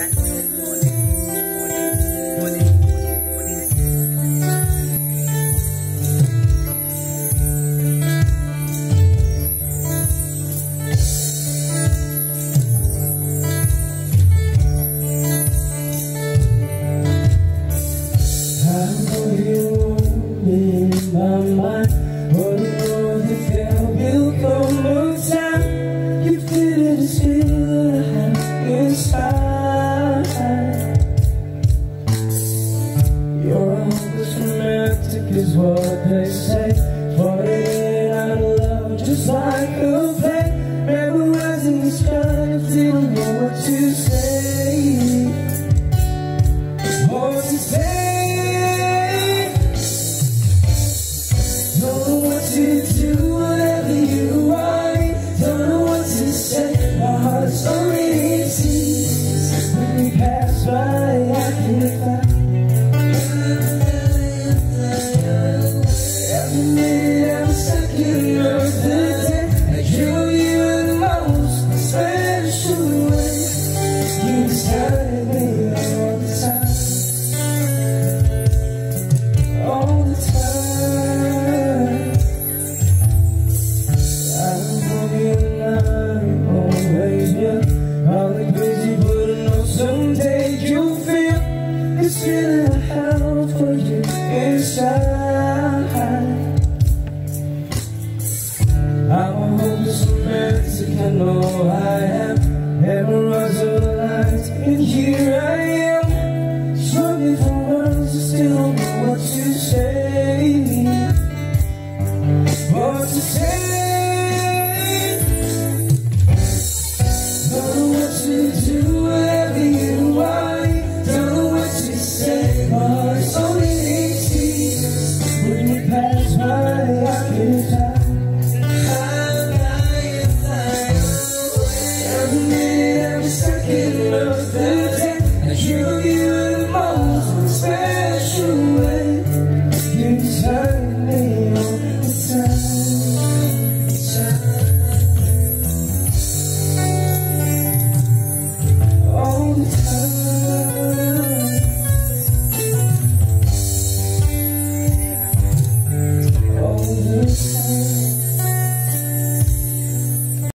Is what they say, falling out of love just like a play, memorizing the stars, didn't know what to say. What to say? Don't know what to do, whatever you want. Don't know what to say, my heart's already seized. When we pass by, I can find